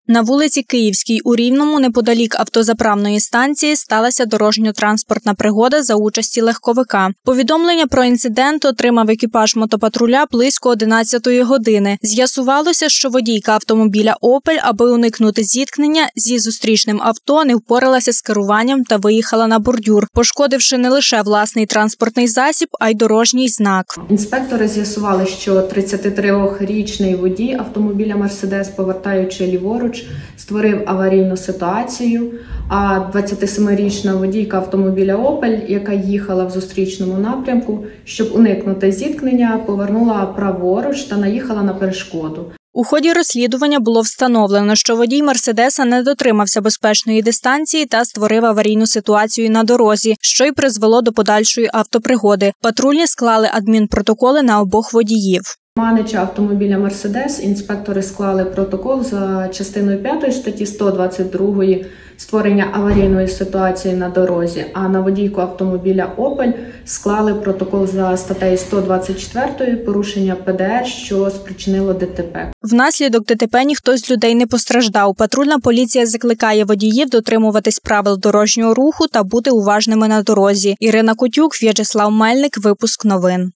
На вулиці Київській у Рівному, неподалік автозаправної станції, сталася дорожньо-транспортна пригода за участі легковика. Повідомлення про інцидент отримав екіпаж мотопатруля близько 11-ї години. З'ясувалося, що водійка автомобіля «Опель», аби уникнути зіткнення зі зустрічним авто, не впоралася з керуванням та виїхала на бордюр, пошкодивши не лише власний транспортний засіб, а й дорожній знак. Інспектори з'ясували, що 33-річний водій автомобіля «Мерседес», повертаючи ліворуч, створив аварійну ситуацію, а 27-річна водійка автомобіля «Опель», яка їхала в зустрічному напрямку, щоб уникнути зіткнення, повернула праворуч та наїхала на перешкоду. У ході розслідування було встановлено, що водій «Мерседеса» не дотримався безпечної дистанції та створив аварійну ситуацію на дорозі, що й призвело до подальшої автопригоди. Патрульні склали адмінпротоколи на обох водіїв. Керманича автомобіля «Мерседес» інспектори склали протокол за частиною 5 статті 122 «Створення аварійної ситуації на дорозі», а на водійку автомобіля «Опель» склали протокол за статтею 124 «Порушення ПДР, що спричинило ДТП». Внаслідок ДТП ніхто з людей не постраждав. Патрульна поліція закликає водіїв дотримуватись правил дорожнього руху та бути уважними на дорозі. Ірина Котюк, В'ячеслав Мельник, випуск новин.